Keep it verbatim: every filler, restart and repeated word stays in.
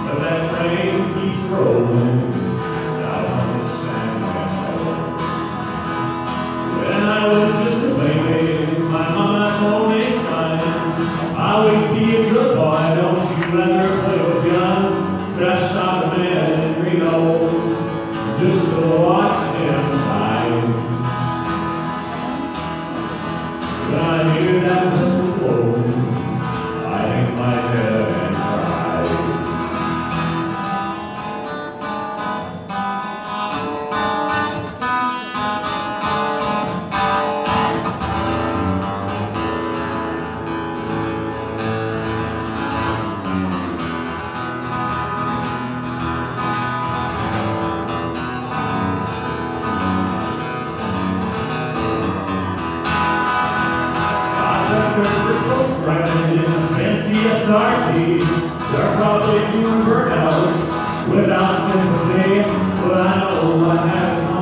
but that train keeps rolling down on the San Francisco. When I was just a baby, my mama told me, son, I would be a good boy, don't you ever play with guns. That shot a man in Reno just to watch him die. When I hear that whistle blow, I hang my head and cry. Driving in a fancy S R T, they're probably doing burnouts without sympathy, but I know I have